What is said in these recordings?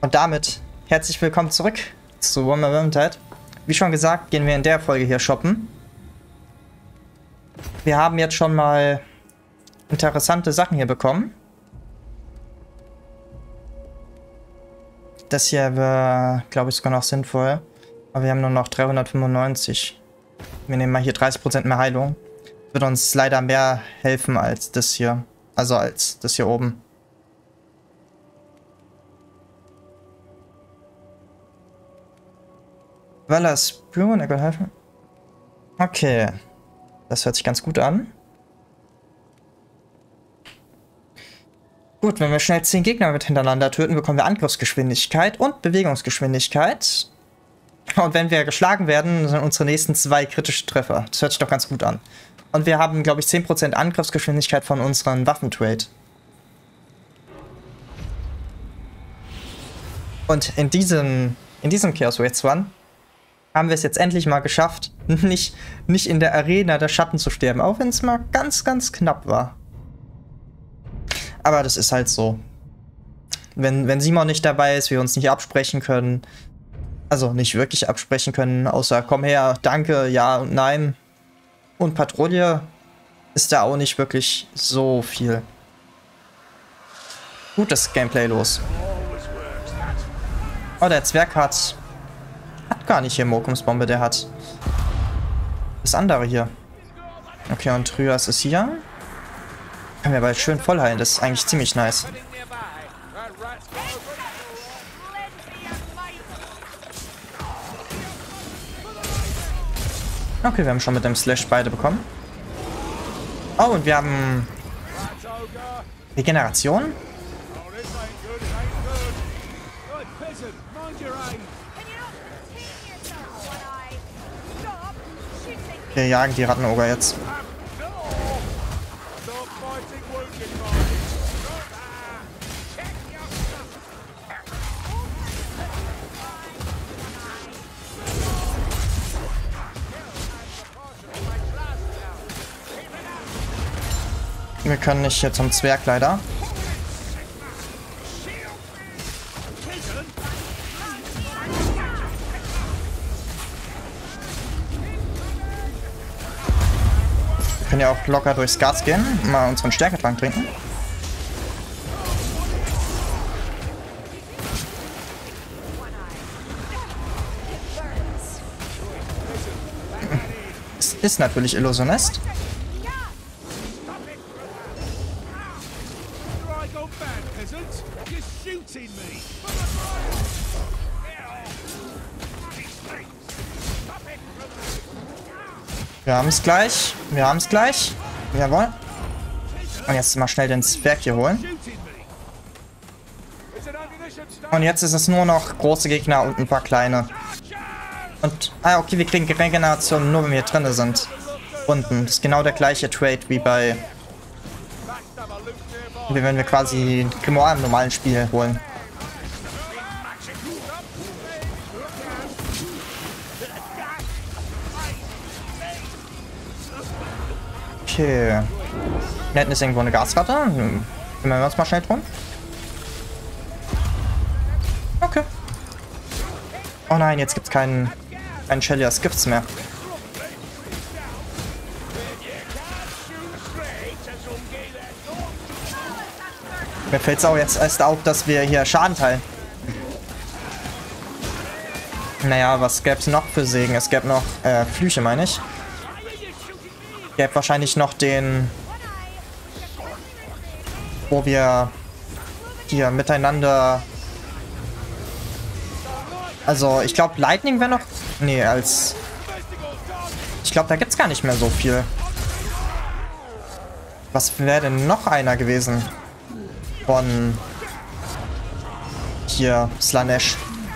Und damit herzlich willkommen zurück zu Warhammer Vermintide. Wie schon gesagt, gehen wir in der Folge hier shoppen. Wir haben jetzt schon mal interessante Sachen hier bekommen. Das hier wäre, glaube ich, sogar noch sinnvoll. Aber wir haben nur noch 395. Wir nehmen mal hier 30% mehr Heilung. Wird uns leider mehr helfen als das hier. Also als das hier oben. Valor's Brew, er kann helfen. Okay. Das hört sich ganz gut an. Gut, wenn wir schnell 10 Gegner mit hintereinander töten, bekommen wir Angriffsgeschwindigkeit und Bewegungsgeschwindigkeit. Und wenn wir geschlagen werden, sind unsere nächsten 2 kritische Treffer. Das hört sich doch ganz gut an. Und wir haben, glaube ich, 10% Angriffsgeschwindigkeit von unseren Waffentrade. Und in diesem Chaos Wraith Run haben wir es jetzt endlich mal geschafft, nicht in der Arena der Schatten zu sterben, auch wenn es mal ganz, ganz knapp war. Aber das ist halt so. Wenn Simon nicht dabei ist, wir uns nicht absprechen können, also nicht wirklich absprechen können, außer komm her, danke, ja und nein. Und Patrouille ist da auch nicht wirklich so viel. Gutes Gameplay los. Oh, der Zwerg hat gar nicht hier Mokumsbombe, der hat das andere hier. Okay, und Trias ist hier. Können wir aber schön voll heilen, das ist eigentlich ziemlich nice. Okay, wir haben schon mit dem Slash beide bekommen. Oh, und wir haben Regeneration. Wir jagen die Rattenoger jetzt. Wir können nicht hier zum Zwerg leider. Wir können ja auch locker durchs Gas gehen und mal unseren Stärketrank trinken. Es ist natürlich Illusionist. Wir haben es gleich. Wir haben es gleich. Jawohl. Und jetzt mal schnell den Zwerg hier holen. Und jetzt ist es nur noch große Gegner und ein paar kleine. Und, okay, wir kriegen Regeneration nur, wenn wir drin sind. Unten. Das ist genau der gleiche Trade wie bei... Wie wenn wir quasi Grimoire im normalen Spiel holen. Okay. Da hinten ist irgendwo eine Gasratte. Kümmern wir uns mal schnell drum. Okay. Oh nein, jetzt gibt es keinen Chelias Gifts mehr. Mir fällt es auch jetzt erst auf, dass wir hier Schaden teilen. Naja, was gäbe es noch für Segen? Es gäbe noch Flüche, meine ich. Es gäbe wahrscheinlich noch den, wo wir hier miteinander... Also, ich glaube, Lightning wäre noch... Nee, als... Ich glaube, da gibt es gar nicht mehr so viel. Was wäre denn noch einer gewesen? Von... Hier, Slaanesh.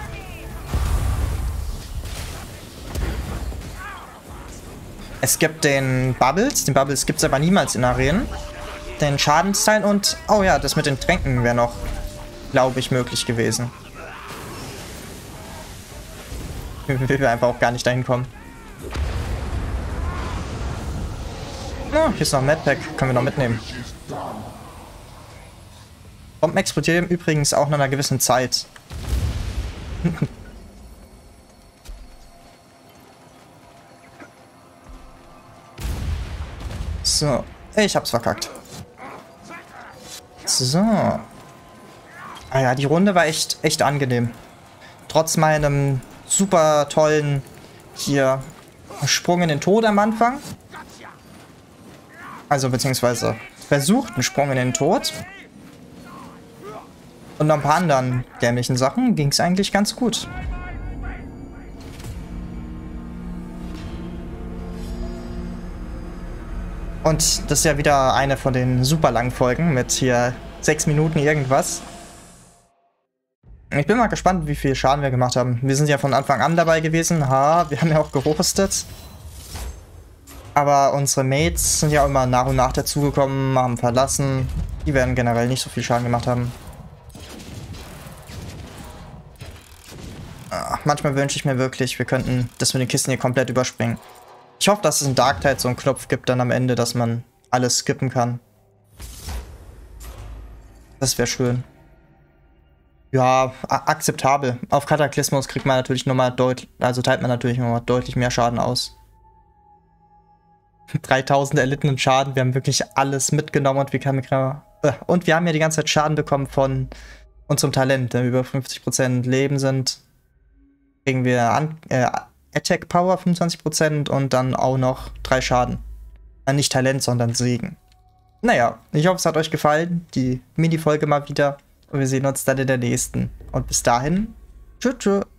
Es gibt den Bubbles. Den Bubbles gibt es aber niemals in Arenen. Den Schadensteil und... Oh ja, das mit den Tränken wäre noch, glaube ich, möglich gewesen. Will wir einfach auch gar nicht dahin kommen. Oh, hier ist noch ein Medpack. Können wir noch mitnehmen. Bomben explodieren übrigens auch nach einer gewissen Zeit. So, ich hab's verkackt. So. Ah ja, die Runde war echt angenehm. Trotz meinem super tollen hier Sprung in den Tod am Anfang. Also beziehungsweise versuchten Sprung in den Tod. Und noch ein paar anderen dämlichen Sachen ging es eigentlich ganz gut. Und das ist ja wieder eine von den super langen Folgen mit hier 6 Minuten irgendwas. Ich bin mal gespannt, wie viel Schaden wir gemacht haben. Wir sind ja von Anfang an dabei gewesen. Wir haben ja auch gehostet. Aber unsere Mates sind ja immer nach und nach dazugekommen, haben verlassen. Die werden generell nicht so viel Schaden gemacht haben. Manchmal wünsche ich mir wirklich, wir könnten das mit den Kisten hier komplett überspringen. Ich hoffe, dass es in Dark Tide so einen Knopf gibt dann am Ende, dass man alles skippen kann. Das wäre schön. Ja, akzeptabel. Auf Kataklysmus kriegt man natürlich nochmal deutlich, also teilt man natürlich nochmal deutlich mehr Schaden aus. 3000 erlittenen Schaden, wir haben wirklich alles mitgenommen und wir haben ja die ganze Zeit Schaden bekommen von unserem Talent. Wenn wir über 50% Leben sind, kriegen wir Attack Power 25% und dann auch noch 3 Schaden. Nicht Talent, sondern Segen. Naja, ich hoffe, es hat euch gefallen, die Mini-Folge mal wieder. Und wir sehen uns dann in der nächsten. Und bis dahin, tschüss.